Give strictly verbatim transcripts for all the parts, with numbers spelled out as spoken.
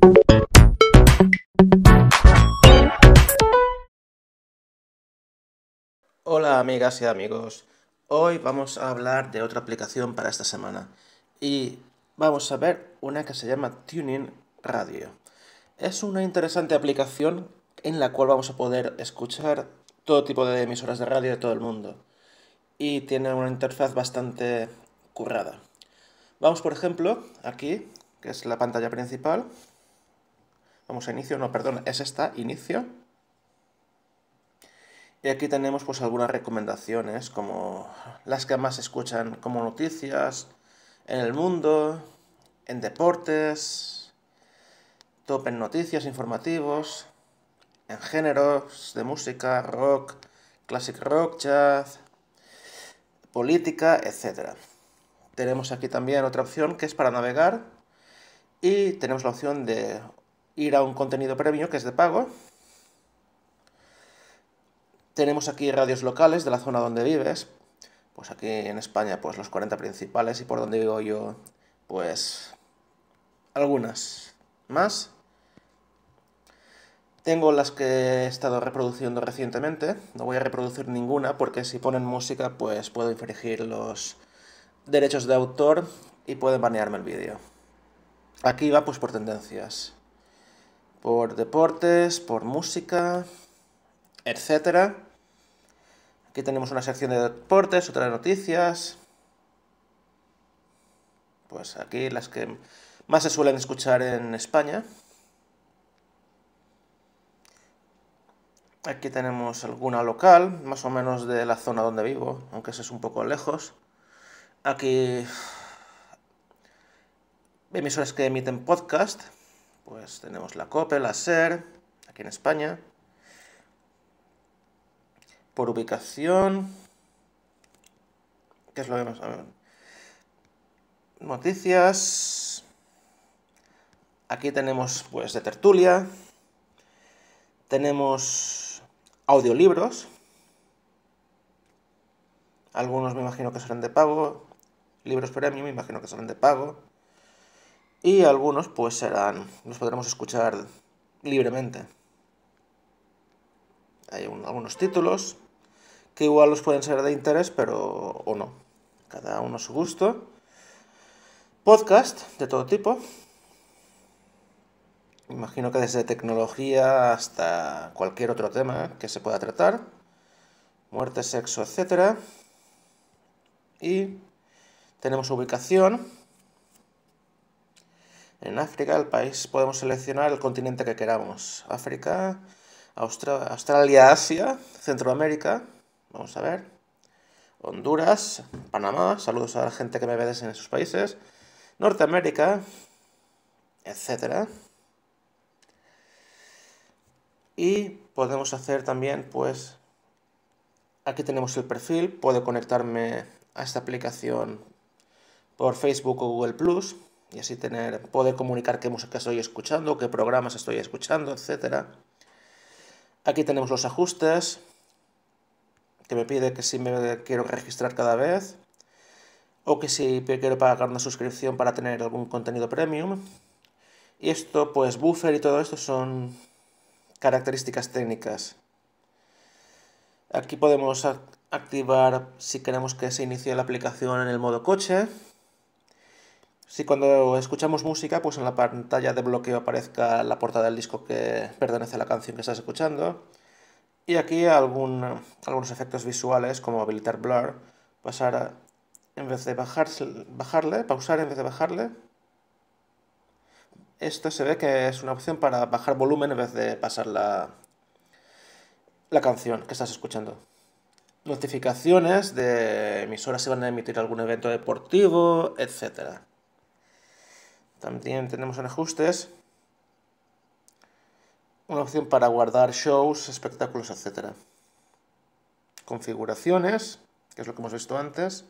Hola amigas y amigos, hoy vamos a hablar de otra aplicación para esta semana y vamos a ver una que se llama Tuning Radio. Es una interesante aplicación en la cual vamos a poder escuchar todo tipo de emisoras de radio de todo el mundo y tiene una interfaz bastante currada. Vamos por ejemplo aquí, que es la pantalla principal, vamos a inicio, no perdón, es esta, inicio. Y aquí tenemos pues algunas recomendaciones, como las que más se escuchan como noticias en el mundo, en deportes, top en noticias, informativos, en géneros de música, rock, classic rock, jazz, política, etcétera. Tenemos aquí también otra opción que es para navegar y tenemos la opción de ir a un contenido premium que es de pago. Tenemos aquí radios locales de la zona donde vives, pues aquí en España pues los cuarenta principales y por donde vivo yo pues algunas más. Tengo las que he estado reproduciendo recientemente, no voy a reproducir ninguna porque si ponen música pues puedo infringir los derechos de autor y pueden banearme el vídeo. Aquí va pues por tendencias, por deportes, por música, etcétera. Aquí tenemos una sección de deportes, otra de noticias. Pues aquí las que más se suelen escuchar en España. Aquí tenemos alguna local, más o menos de la zona donde vivo, aunque eso es un poco lejos. Aquí emisoras que emiten podcast, pues tenemos la COPE, la SER, aquí en España. Por ubicación, ¿qué es lo que vamos a ver? Noticias. Aquí tenemos pues de tertulia. Tenemos audiolibros. Algunos me imagino que serán de pago. Libros premium me imagino que serán de pago. Y algunos pues serán, los podremos escuchar libremente. Hay un, algunos títulos que igual los pueden ser de interés, pero o no. Cada uno a su gusto. Podcast de todo tipo. Imagino que desde tecnología hasta cualquier otro tema que se pueda tratar. Muerte, sexo, etcétera. Y tenemos ubicación. En África, el país, podemos seleccionar el continente que queramos. África, Austra- Australia, Asia, Centroamérica. Vamos a ver. Honduras, Panamá. Saludos a la gente que me ve desde esos países. Norteamérica, etcétera. Y podemos hacer también, pues, aquí tenemos el perfil. Puedo conectarme a esta aplicación por Facebook o Google Plus. Y así tener, poder comunicar qué música estoy escuchando, qué programas estoy escuchando, etcétera. Aquí tenemos los ajustes, que me pide que si me quiero registrar cada vez, o que si quiero pagar una suscripción para tener algún contenido premium. Y esto, pues buffer y todo esto son características técnicas. Aquí podemos activar si queremos que se inicie la aplicación en el modo coche. Si cuando escuchamos música, pues en la pantalla de bloqueo aparezca la portada del disco que pertenece a la canción que estás escuchando. Y aquí algún, algunos efectos visuales como habilitar blur, pasar a, en vez de bajar, bajarle, pausar en vez de bajarle. Esto se ve que es una opción para bajar volumen en vez de pasar la, la canción que estás escuchando. Notificaciones de emisoras si van a emitir algún evento deportivo, etcétera. También tenemos en ajustes una opción para guardar shows, espectáculos, etcétera. Configuraciones, que es lo que hemos visto antes.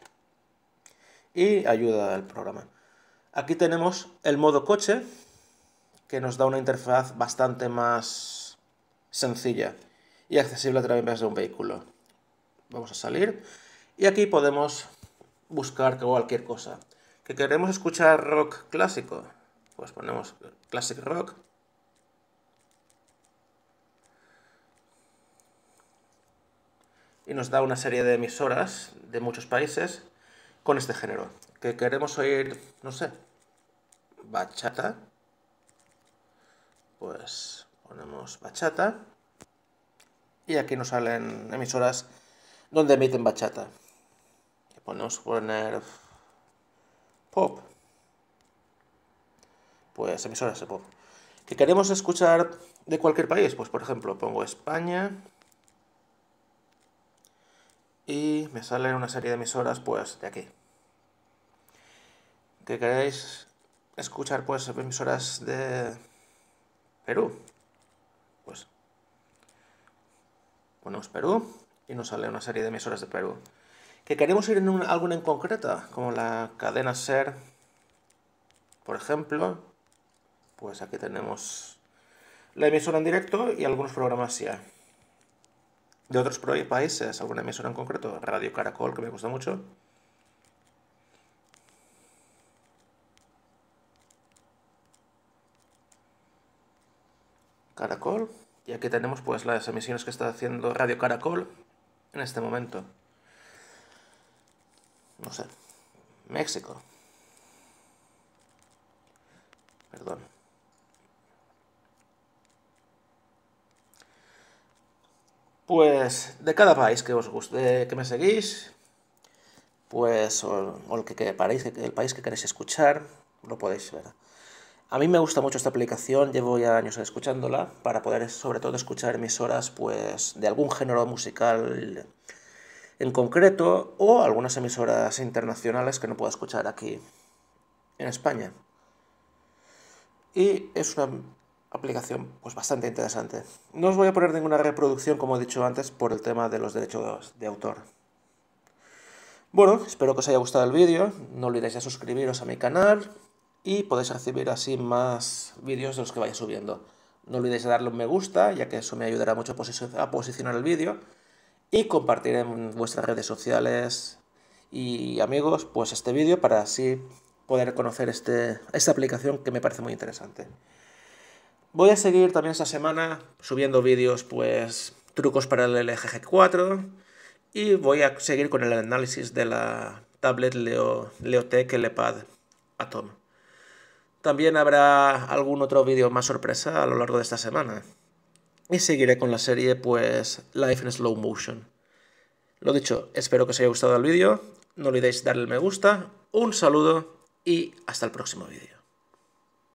Y ayuda al programa. Aquí tenemos el modo coche, que nos da una interfaz bastante más sencilla y accesible a través de un vehículo. Vamos a salir y aquí podemos buscar cualquier cosa. ¿Que queremos escuchar rock clásico? pues ponemos Classic Rock. Y nos da una serie de emisoras de muchos países con este género. Que queremos oír, no sé, bachata. Pues ponemos bachata. Y aquí nos salen emisoras donde emiten bachata. Y podemos poner pop. Pues emisoras de pop. ¿Que queremos escuchar de cualquier país? Pues por ejemplo pongo España. Y me salen una serie de emisoras pues de aquí. ¿Que queréis escuchar pues emisoras de Perú? Pues ponemos Perú y nos sale una serie de emisoras de Perú. ¿Que queremos ir en un, alguna en concreta? Como la cadena SER, por ejemplo. Pues aquí tenemos la emisora en directo y algunos programas ya. De otros países, alguna emisora en concreto, Radio Caracol, que me gusta mucho. Caracol. Y aquí tenemos pues las emisiones que está haciendo Radio Caracol en este momento. No sé. México. Perdón. Pues de cada país que os guste, que me seguís, pues o, o el que, que paréis, el país que queréis escuchar, lo podéis ver. A mí me gusta mucho esta aplicación, llevo ya años escuchándola, para poder sobre todo escuchar emisoras pues de algún género musical en concreto, o algunas emisoras internacionales que no puedo escuchar aquí en España. Y es una aplicación pues bastante interesante. No os voy a poner ninguna reproducción, como he dicho antes, por el tema de los derechos de autor. Bueno, espero que os haya gustado el vídeo, no olvidéis de suscribiros a mi canal y podéis recibir así más vídeos de los que vaya subiendo. No olvidéis de darle un me gusta, ya que eso me ayudará mucho a posicionar el vídeo, y compartir en vuestras redes sociales y amigos pues este vídeo para así poder conocer este, esta aplicación que me parece muy interesante. Voy a seguir también esta semana subiendo vídeos, pues trucos para el L G G cuatro, y voy a seguir con el análisis de la tablet Leo, Leotech L Pad Atom. También habrá algún otro vídeo más sorpresa a lo largo de esta semana. Y seguiré con la serie, pues, Life in Slow Motion. Lo dicho, espero que os haya gustado el vídeo. No olvidéis darle el me gusta, un saludo y hasta el próximo vídeo.